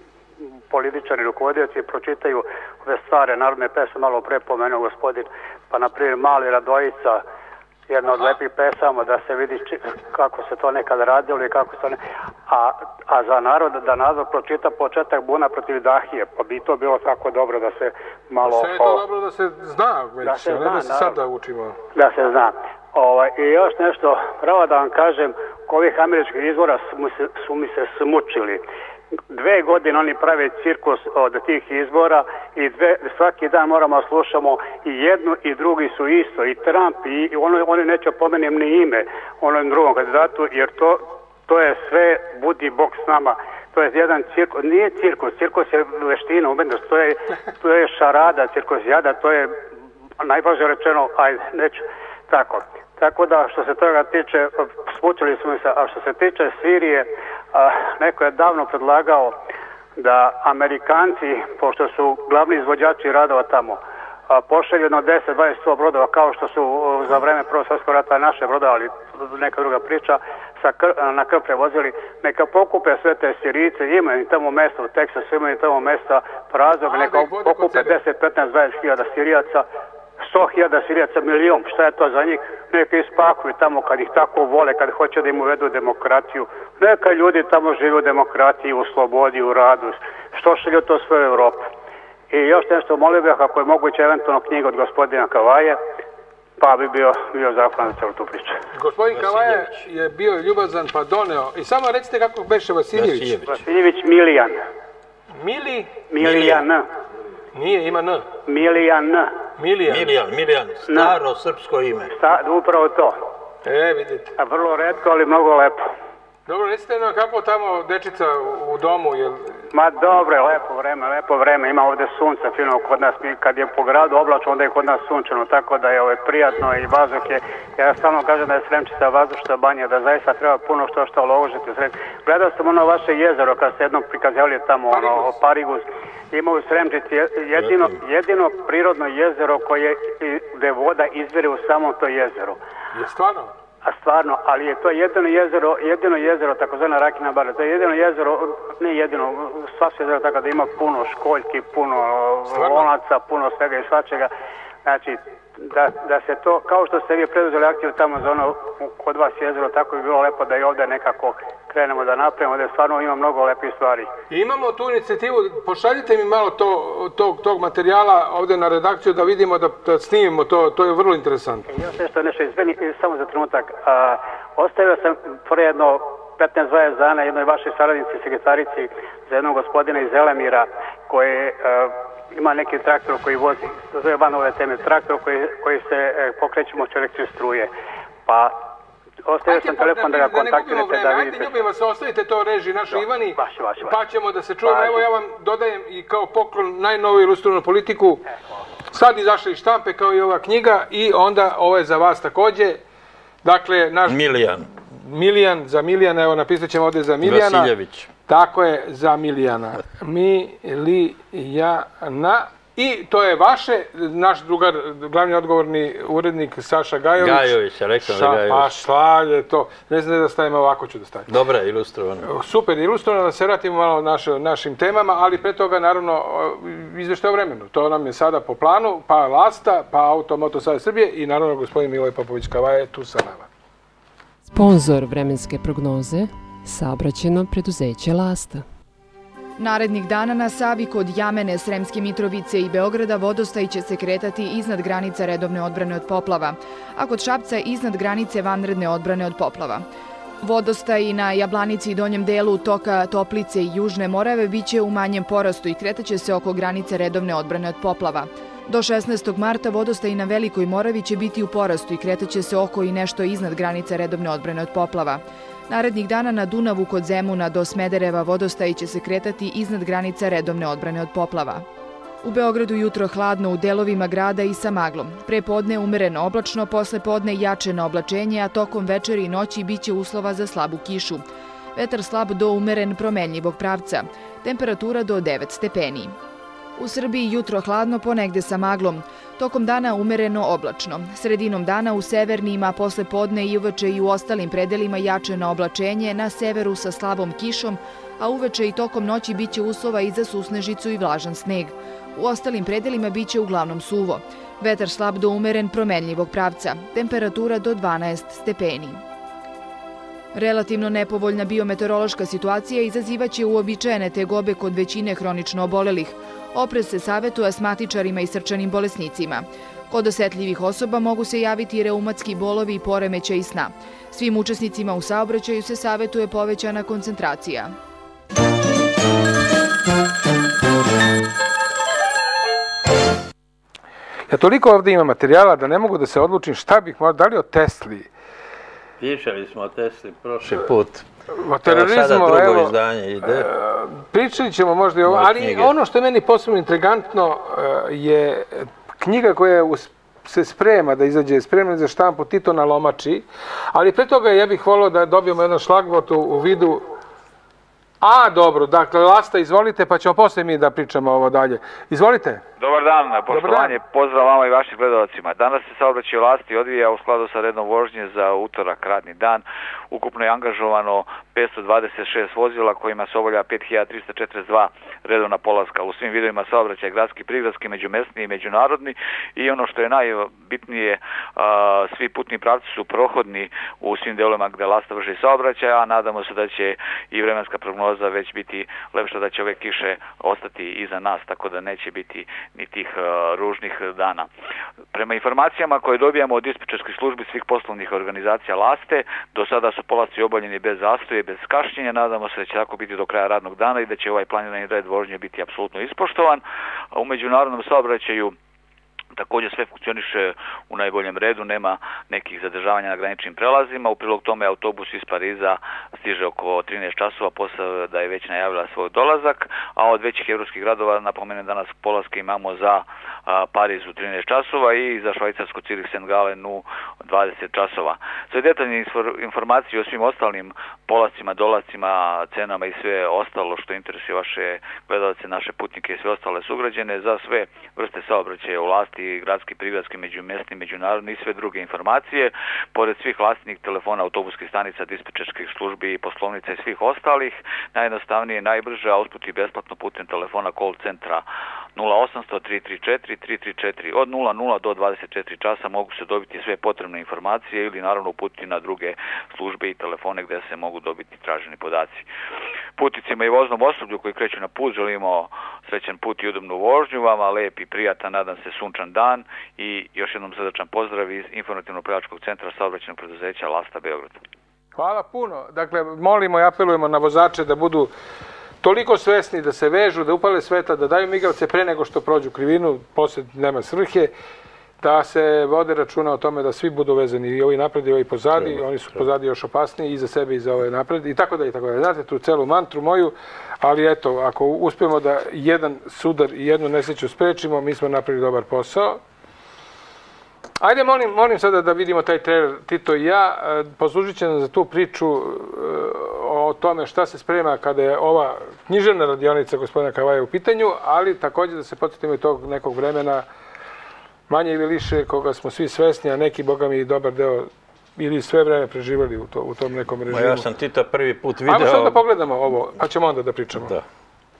političari, rukovodioci pročitaju ove stare narodne pesme, malo pre pomenuo gospodin, pa na primjer Mali Radojica, jedna od lepih pesama, da se vidi či, kako se to nekad radilo i kako se to ne... A, a za narod, da narod pročita početak buna protiv Dahije, pa bi to bilo tako dobro da se malo... Sve je to o... dobro da se zna već, da se, ne zna, da se sad da učimo. Da se zna. Ovaj, I još nešto, pravo da vam kažem, ovih američkih izvora su mi se, su mi se smučili. Dve godine oni prave cirkus od tih izbora i dve, svaki dan moramo slušamo i jednu i drugi su isto, i Trump, i ono, oni neće pomenem ni ime onom drugom kandidatu, jer to, to je sve budi Bog s nama. To je jedan cirkus, nije cirkus, cirkus je veština, umetnost, to je, to je šarada, cirkus jada, to je najbolje rečeno, ajde, neću, tako. Tako da, što se toga tiče, smučili smo se, a što se tiče Sirije, a, neko je davno predlagao da Amerikanci, pošto su glavni izvođači radova tamo, a, pošalju jedno deset dvadeset sto brodova, kao što su a, za vreme Prvog svjetskog rata naše brodove, ali neka druga priča, sa kr, na krv prevozili, neka pokupe sve te Sirijice, imaju tamo mesta u Teksasu, imaju tamo mesta praznog, neka pokupe deset, petnaest, dvadeset hiljada Sirijaca, sto hiljada Sirijaca, milion, šta je to za njih? Neka ispakuju tamo kad ih tako vole, kad hoće da im uvedu demokratiju. Neka ljudi tamo žive u demokratiji, u slobodi, u radu. Što šalju to sve u Evropu? I još nešto, molio bih, ako je moguće eventualno knjiga od gospodina Kavaje, pa bi bio, bio zahvalan za celu tu priču. Gospodin Kavaje je bio ljubazan pa doneo. I samo recite kako beše Vasiljević. Vasiljević, Vasiljević Milijan. Mili? Milijan. Nije, ima N. Milijan. Milijan. Milijan, Milijan, staro srpsko ime. Sta, upravo to. E, vidite. A vrlo retko, ali mnogo lepo. Dobro, recite nam kako tamo dečica u domu, jel... Ma dobro, lepo vreme, lepo vreme. Ima ovdje sunca fino kod nas. Kad je po gradu oblačno, onda je kod nas sunčano, tako da je ovo prijatno i vazduh je... Ja stalno kažem da je Sremčica vazdušna banja, da zaista treba puno što što uložiti u Sremčicu. Gledao sam ono vaše jezero, kad ste jednom prikazali tamo, ono, Parigus. Ima u Sremčici jedino, jedino prirodno jezero koje, gde voda izvire u samom to jezero. Je stvarno? A stvarno, ali je to jedino jezero, jedino jezero, takozvana Rakina bara, to je jedino jezero, ne jedino, sva su jezero tako da ima puno školjki, puno lonaca, puno svega i svačega. Znači, da, da se to, kao što ste vi preduzeli akciju tamo za ono kod vas jezero, tako bi bilo lepo da i ovdje nekako krenemo da napravimo, da stvarno ima mnogo lepih stvari. I imamo tu inicijativu, pošaljite mi malo to, tog, tog materijala ovdje na redakciju da vidimo, da, da snimimo to, to je vrlo interesantno. Još nešto, nešto izveni, samo za trenutak. A, ostavio sam pre jedno petnaest dvadeset dana jednoj vašoj saradnici, sekretarici, za jednog gospodina iz Zelemira, koji a, ima neki traktor koji vozi, to zove van ove teme, traktor koji, koji se e, pokreće moću električne struje. Pa ostavio sam telefon da ga kontaktirate da vidite. Ajde, ljubimo se, ostavite to reži našoj Ivani, baš, baš, baš. Pa ćemo da se čujemo. Evo ja vam dodajem i kao poklon najnoviju ilustriranu politiku. Sad izašla iz štampe kao i ova knjiga i onda ovo je za vas takođe. Dakle, naš... Milijan. Milijan, za Milijana, evo napisat ćemo ovdje za Milijana. Vasiljević. Tako je, za Milijana. Milijana. I to je vaše, naš drugar, glavni odgovorni urednik Saša Gajović. Gajović, Aleksandar Gajović. Pa šalje to. Ne znam da stavim, ovako ću da stavim. Dobra, ilustrovano. Super, ilustrovano, da se vratimo malo naše, našim temama, ali pre toga, naravno, izveštaj o vremenu. To nam je sada po planu, pa Lasta, pa Auto Moto Savez Srbije i naravno gospodin Miloj Popović-Kavaja je tu sa nama. Sponzor vremenske prognoze, saobraćajno preduzeće Lasta. Narednih dana na Savi kod Jamene, Sremske Mitrovice i Beograda vodostaj će se kretati iznad granica redovne odbrane od poplava, a kod Šapca iznad granice vanredne odbrane od poplava. Vodostaj na Jablanici i donjem delu toka Toplice i Južne Morave biće u manjem porastu i kretaće se oko granice redovne odbrane od poplava. Do šesnaestog marta vodostaj na Velikoj Moravi će biti u porastu i kretaće se oko i nešto iznad granice redovne odbrane od poplava. Narednih dana na Dunavu kod Zemuna do Smedereva vodostaj će se kretati iznad granica redovne odbrane od poplava. U Beogradu jutro hladno u delovima grada i sa maglom. Pre podne umereno oblačno, posle podne jače na oblačenje, a tokom večeri i noći biće uslova za slabu kišu. Vetar slab do umeren promenljivog pravca. Temperatura do devet stepeni. U Srbiji jutro hladno, ponegde sa maglom. Tokom dana umereno oblačno. Sredinom dana u severnim, a posle podne i uveče i u ostalim predelima jače na oblačenje, na severu sa slabom kišom, a uveče i tokom noći biće uslova i za susnežicu i vlažan sneg. U ostalim predelima biće uglavnom suvo. Vetar slab do umeren promenljivog pravca. Temperatura do dvanaest stepeni. Relativno nepovoljna biometeorološka situacija izazivaće uobičajene tegobe kod većine hronično obolelih. Oprez se savetuje astmatičarima i srčanim bolesnicima. Kod osetljivih osoba mogu se javiti reumatski bolovi i poremećaj sna. Svim učesnicima u saobraćaju se savetuje povećana koncentracija. Ja toliko ovdje imam materijala da ne mogu da se odlučim šta bih morao, da li o Tesli. Pričali smo o Tesli prošli put. O terorizmu, sada drugo evo, izdanje ide. Pričali ćemo možda i ovo, ali knjige. Ono što je meni posebno intrigantno je knjiga koja se sprema da izađe, spremna za štampu Tito na lomači, ali pre toga ja bih volio da dobijemo jedan šlagvort u vidu. A, dobro, dakle, Lasta, izvolite, pa ćemo posle mi da pričamo ovo dalje. Izvolite. Dobar dan, poštovanje, pozdrav vama i vašim gledalcima. Danas se saobraćaj u Lasti odvija u skladu sa rednom vožnje za utorak radni dan. Ukupno je angažovano petsto dvadeset šest vozila kojima se obavlja pet hiljada trista četrdeset dva redovna polaska. U svim vidovima saobraćaj gradski, prigradski, međumesni i međunarodni. I ono što je najbitnije, svi putni pravci su prohodni u svim delovima gde Lasta vrši saobraćaj, a nadamo se da će i vremenska prognoza već biti lepša, da će ove kiše ostati iza nas, tako da neće biti ni tih uh, ružnih dana. Prema informacijama koje dobijamo od dispečerskih službi svih poslovnih organizacija Laste, do sada su polasci obavljeni bez zastoja i bez kašnjenja. Nadamo se da će tako biti do kraja radnog dana i da će ovaj planirani red vožnje biti apsolutno ispoštovan. U međunarodnom saobraćaju također sve funkcioniše u najboljem redu, nema nekih zadržavanja na graničnim prelazima. U prilog tome autobus iz Pariza stiže oko trinaest časova, posle da je već najavila svoj dolazak, a od većih evropskih gradova napomenem danas polaske imamo za a, Pariz u trinaest časova i za Švajcarsko Zürich Saint Gallen u dvadeset časova. Sve detaljne informacije o svim ostalim polascima, dolazcima, cenama i sve ostalo što interesuje vaše gledalce, naše putnike i sve ostale sugrađene za sve vrste saobraćaja u Lasti, gradski, prigradski, međumesni, međunarodni i sve druge informacije. Pored svih Lastinih telefona, autobuskih stanica, dispečerskih službi, poslovnica i svih ostalih, najjednostavnije, najbrže, a usput i besplatno putem telefona call centra nula osamsto tri tri četiri tri tri četiri. Od nula nula do dvadeset četiri časa mogu se dobiti sve potrebne informacije ili naravno uputiti na druge službe i telefone gdje se mogu dobiti traženi podaci. Putnicima i voznom osoblju koji kreću na put želimo srećan put i udobnu vožnju, vama lep i prijatan, nadam se sunčan dan i još jednom srdačan pozdrav iz informativno-prevačkog centra saobraćajnog preduzeća Lasta Beograd. Hvala puno. Dakle, molimo i apelujemo na vozače da budu toliko svesni da se vežu, da upale svetla, da daju migavce pre nego što prođu krivinu, posle nema svrhe, da se vode računa o tome da svi budu vezani, i ovi napred i ovi pozadi, treba, oni su treba. pozadi još opasniji i za sebe i za ove napred i tako da i tako da. Znate tu celu mantru moju, ali eto, ako uspijemo da jedan sudar i jednu nesreću sprečimo, mi smo napravili dobar posao. Ajde, molim, molim sada da vidimo taj trailer Tito i ja. Poslužit će nam za tu priču o o tome šta se sprema kada je ova književna radionica gospodina Kavaja u pitanju, ali također da se podsjetimo i tog nekog vremena, manje ili više, koga smo svi svesni, a neki, boga mi, dobar deo ili sve vreme preživali u, to, u tom nekom režimu. Ma ja sam Tita prvi put video... Ajmo sad da pogledamo ovo, pa ćemo onda da pričamo. Da.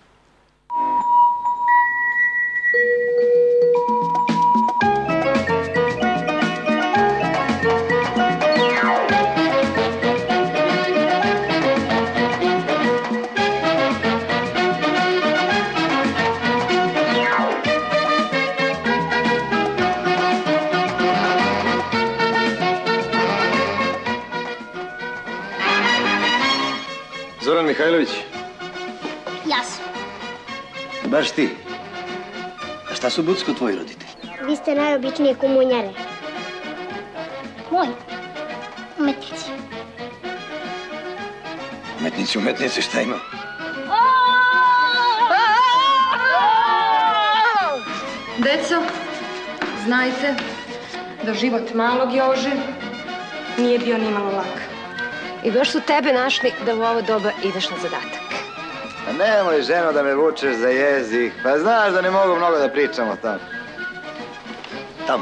Zoran Mihajlović? Ja sam. Baš ti? A šta su Bucko tvoji roditelji? Vi ste najobičnije komunjare. Moj? Umetnici. Umetnici, umetnici, šta ima? Deco, znajte da život malog Jože nije bio ni malo lak. I baš su tebe našli da u ovo doba ideš na zadatak. Pa nemoj, ženo, da me vučeš za jezik. Pa znaš da ne mogu mnogo da pričam o tom. Tamo.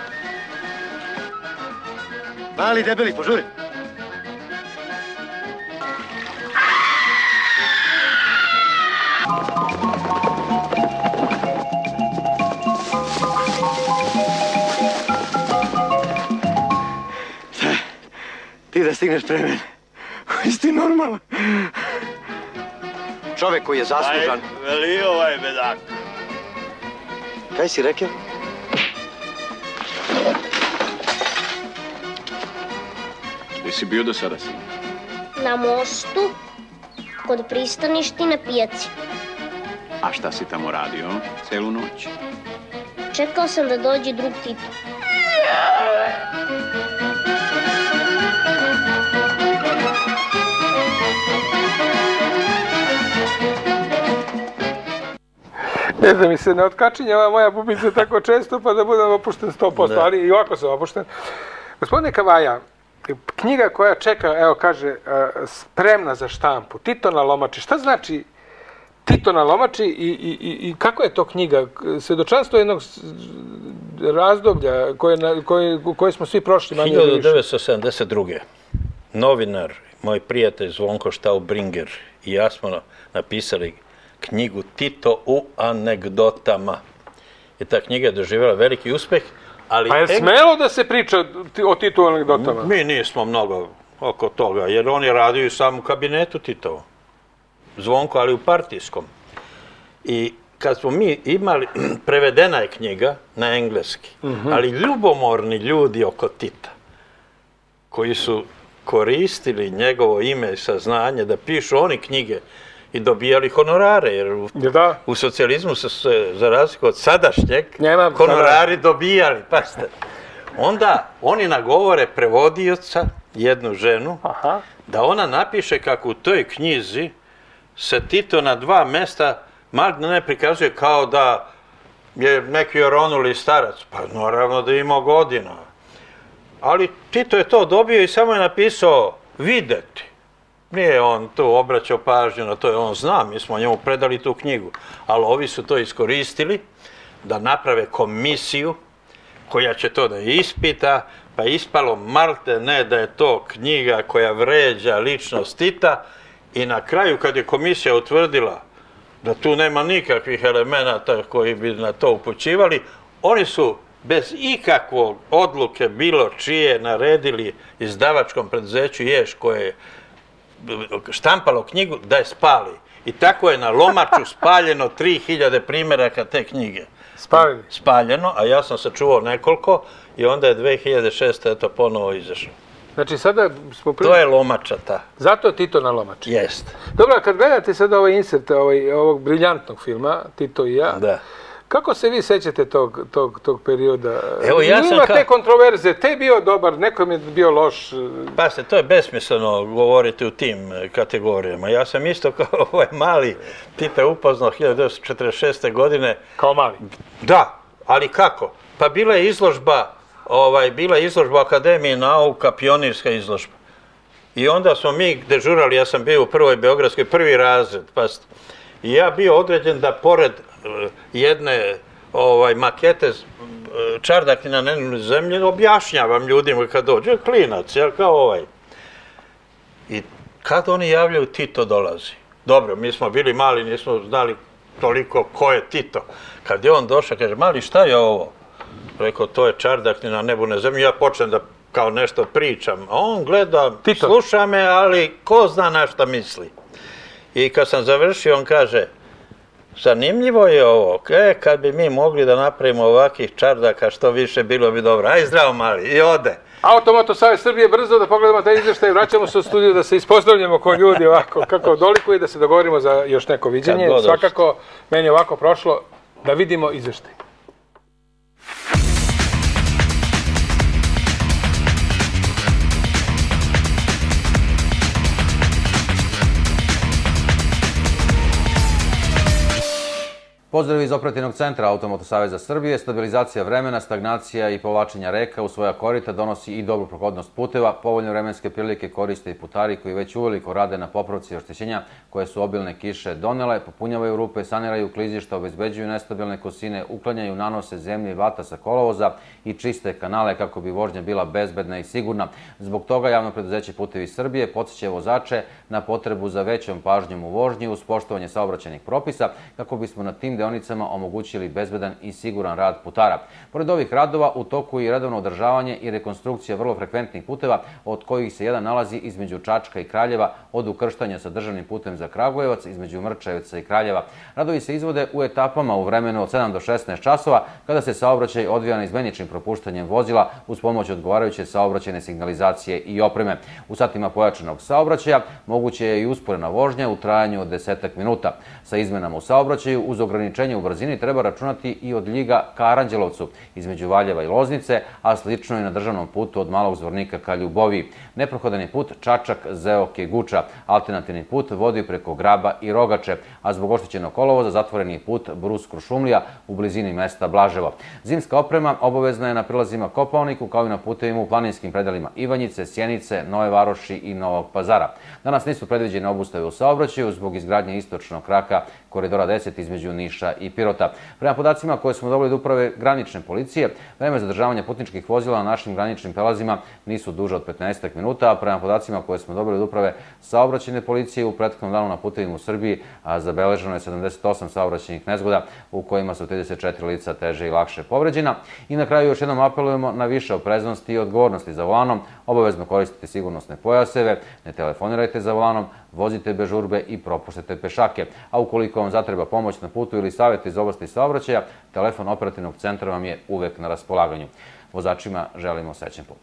Mali, debeli, požuri. Ti da stigneš pre mene. Jesi ti normalan? Čovek koji je zaslužan... Aj, veli ovaj bedak. Kaj si rekao? Gde si bio do sada, sin? Na mostu, kod pristaništa i na pijaci. A šta si tamo radio celu noć? Čekao sam da dođe drug Tito. Ne znam, mi se ne otkačinja ova moja bubica tako često, pa da budem opušten sto posto, ali i ovako sam opušten. Gospodine Kavaja, knjiga koja čeka, evo kaže, spremna za štampu, Tito na lomači. Šta znači Tito na lomači i, i, i kako je to knjiga? Svedočanstvo jednog razdoblja koje, koje, koje smo svi prošli manje ili više. hiljadu devetsto sedamdeset druge. Novinar, moj prijatelj Zvonko Štaubringer i ja smo napisali knjigu Tito u anegdotama. I ta knjiga je doživjela veliki uspeh, ali... Pa je smelo da se priča o Tito u anegdotama? Mi nismo mnogo oko toga, jer oni radio samo u kabinetu Titovo. Zvonko, ali u partijskom. I kad smo mi imali, prevedena je knjiga na engleski, uh-huh. ali ljubomorni ljudi oko Tita, koji su koristili njegovo ime i saznanje da pišu oni knjige i dobijali honorare, jer u, da. u socijalizmu su se, za razliku od sadašnjeg, Nema, honorari sada. dobijali, pazite. Onda oni nagovore prevodioca, jednu ženu, Aha. da ona napiše kako u toj knjizi se Tito na dva mesta malo ne prikazuje kao da je neki oronuli starac. Pa naravno da je imao godina. Ali Tito je to dobio i samo je napisao videti. Nije on tu obraćao pažnju na to, on zna, mi smo njemu predali tu knjigu. Ali ovi su to iskoristili da naprave komisiju koja će to da ispita, pa je ispalo malte ne da je to knjiga koja vređa ličnost Tita i na kraju kad je komisija utvrdila da tu nema nikakvih elemenata koji bi na to upućivali, oni su bez ikakvog odluke bilo čije naredili izdavačkom preduzeću Ješ koje je štampalo knjigu da je spali. I tako je na Lomaču spaljeno tri hiljade primjeraka te knjige. Spaljeno? Spaljeno, a ja sam sačuvao nekoliko i onda je dve hiljade šeste eto ponovo izašao. Znači sada smo... To je Lomača ta. Zato je Tito na Lomači. Jeste. Dobro, kad gledate sada ovaj insert ovaj, ovog briljantnog filma, Tito i ja, da. Kako se vi sećate tog, tog, tog perioda? Evo, ja sam Ima ka... te kontroverze, te je bio dobar, nekom je bio loš. Pa se, to je besmisleno govoriti u tim kategorijama. Ja sam isto kao ovaj mali Tita upoznao hiljadu devetsto četrdeset šeste. godine. Kao mali? Da, ali kako? Pa bila je izložba, ovaj, bila je izložba Akademije nauka, pionirska izložba. I onda smo mi dežurali, ja sam bio u prvoj Beogradskoj, prvi razred, pazite. I ja bio određen da pored jedne ovaj, makete čardaki na nenoj zemlji objašnjavam ljudima kad dođe, klinac, jel, kao ovaj. I kad oni javljaju, Tito dolazi. Dobro, mi smo bili mali, nismo znali toliko ko je Tito. Kad je on došao, kaže, mali, šta je ovo? Rekao, to je čardak na nebu na zemlji. Ja počnem da kao nešto pričam. A on gleda, Tito. Sluša me, ali ko zna na šta misli. I kad sam završio, on kaže, zanimljivo je ovo, e, kad bi mi mogli da napravimo ovakvih čardaka, što više, bilo bi dobro. Aj, zdravo, mali, i ode. Automoto Savez Srbije, brzo da pogledamo taj izveštaj, vraćamo se u studiju da se ispozdravljamo ko ljudi ovako, kako doliko i da se dogovorimo za još neko viđenje. Svakako, meni je ovako prošlo da vidimo izveštaj. Pozdrav iz operativnog centra Automoto Saveza Srbije. Stabilizacija vremena, stagnacija i povlačenja reka u svoja korita donosi i dobru prohodnost puteva. Povoljne vremenske prilike koriste i putari koji već uveliko rade na popravci oštećenja koje su obilne kiše donele, popunjavaju rupe, saniraju klizišta, obezbeđuju nestabilne kosine, uklanjaju nanose zemlje i vata sa kolovoza i čiste kanale kako bi vožnja bila bezbedna i sigurna. Zbog toga Javno preduzeće Putevi Srbije podsjeća vozače na potrebu za većom pažnjom u vožnji uz poštovanje saobraćajnih propisa kako bismo na tim deonicama omogućili bezbedan i siguran rad putara. Pored ovih radova u toku je i redovno održavanje i rekonstrukcija vrlo frekventnih puteva, od kojih se jedan nalazi između Čačka i Kraljeva od ukrštanja sa državnim putem za Kragujevac između Mrčajevca i Kraljeva. Radovi se izvode u etapama u vremenu od sedam do šesnaest časova kada se saobraćaj odvija neizmeničnim propuštanjem vozila uz pomoć odgovarajuće saobraćajne signalizacije i opreme. U satima pojačanog saobraćaja moguće je i usporena vožnja u trajanju od desetak minuta. Sa izmenama u saobraćaju uz ograničenje u brzini treba računati i od Ljiga ka Aranđelovcu između Valjeva i Loznice, a slično i na državnom putu od Malog Zvornika ka Ljuboviji. Neprohodan je put Čačak-Zeoke-Guča. Alternativni put vodi preko Graba i Rogače, a zbog oštećenog kolovoza zatvoren je put Brus-Krušumlija u blizini mesta Blaževo. Zimska oprema obavezna je na prilazima Kopaoniku kao i na putevima u planinskim predelima Ivanjice, Sjenice, Nove Varoši i Novog Pazara. Danas nisu predviđene obustave u saobraćaju zbog izgradnje istočnog kraka Koridora deset između Niša i Pirota. Prema podacima koje smo dobili od uprave granične policije, vreme zadržavanja putničkih vozila na našim graničnim prelazima nisu duže od petnaest minuta, a prema podacima koje smo dobili od uprave saobraćajne policije u prethodnom danu na putevima u Srbiji zabeleženo je sedamdeset osam saobraćajnih nezgoda u kojima su trideset četiri lica teže i lakše povređena. I na kraju još jednom apelujemo na više opreznosti i odgovornosti za volanom, obavezno koristite sigurnosne pojaseve, ne telefonirajte za volanom, vozite bez žurbe i propuštajte pešake. A ukoliko vam zatreba pomoć na putu ili savjet iz oblasti saobraćaja, telefon operativnog centra vam je uvek na raspolaganju. Vozačima želimo srećan put.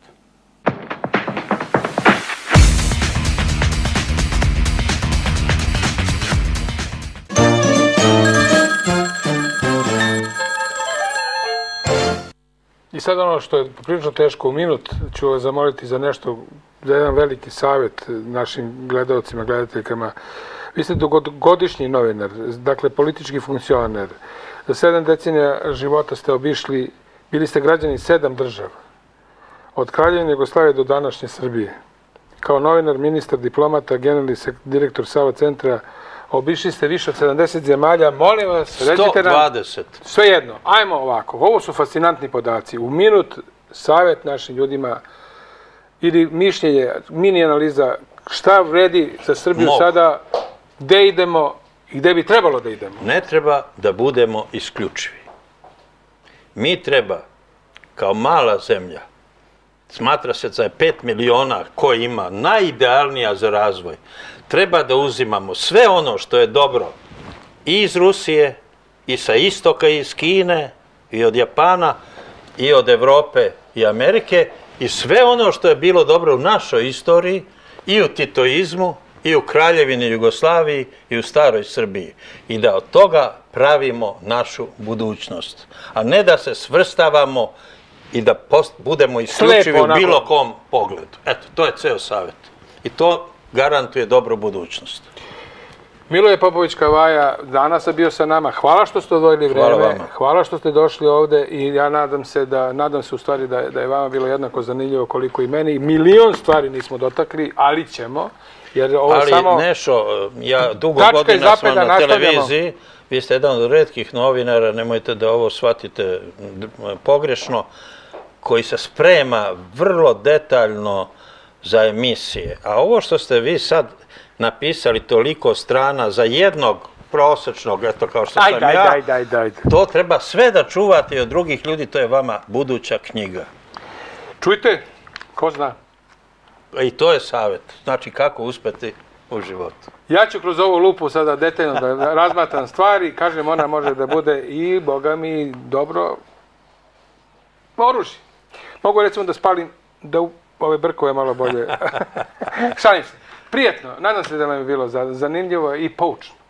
I sad ono što je prilično teško u minut, ću vas zamoliti za nešto, za jedan veliki savjet našim gledalcima, gledateljkama. Vi ste dugogodišnji novinar, dakle politički funkcioner. Za sedam decenija života ste obišli, bili ste građani sedam država. Od Kraljevine Jugoslavije do današnje Srbije. Kao novinar, ministar, diplomata, generalni direktor Sava centra, obišli ste više od sedamdeset zemalja. Molim vas, recite nam... sto dvadeset. Sve jedno. Ajmo ovako. Ovo su fascinantni podaci. U minut savjet našim ljudima ili mišljenje, mini analiza, šta vredi za Srbiju sada, gde idemo i gde bi trebalo da idemo? Ne treba da budemo isključivi. Mi treba, kao mala zemlja, smatra se da je pet miliona koji ima, najidealnija za razvoj, treba da uzimamo sve ono što je dobro i iz Rusije, i sa istoka, i iz Kine, i od Japana, i od Evrope i Amerike, i sve ono što je bilo dobro u našoj istoriji, i u titoizmu, i u Kraljevini Jugoslaviji, i u staroj Srbiji. I da od toga pravimo našu budućnost. A ne da se svrstavamo i da budemo isključivi u bilo kom pogledu. Eto, to je ceo savjet. I to garantuje dobru budućnost. Miloje Popović Kavaja danas je bio sa nama. Hvala što ste odvojili vreme. Hvala što ste došli ovde i ja nadam se da, nadam se u stvari da, da je vama bilo jednako zanimljivo koliko i meni. Milion stvari nismo dotakli, ali ćemo. Jer ovo ali samo... Nešo, ja dugo godina sam na televiziji, vi ste jedan od retkih novinara, nemojte da ovo shvatite pogrešno, koji se sprema vrlo detaljno za emisije. A ovo što ste vi sad napisali toliko strana za jednog prosječnog, eto kao što sam ja, to treba sve da čuvate od drugih ljudi, to je vama buduća knjiga. Čujte, ko zna? I to je savjet, znači kako uspeti u životu. Ja ću kroz ovu lupu sada detaljno da razmatram stvari, kažem ona može da bude i, boga mi, dobro oružje. Mogu recimo da spalim, da ove brkove malo bolje. Šalim se. Prijetno, nadam se da vam je bilo zanimljivo i poučno.